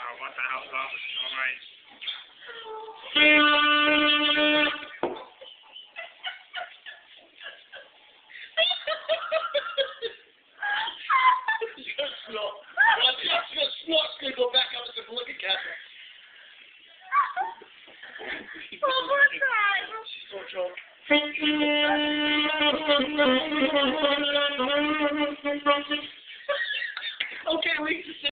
what the hell's up? Alright. Snot's gonna go back up and look at Catherine. One more time. She's so drunk. Okay, Lisa.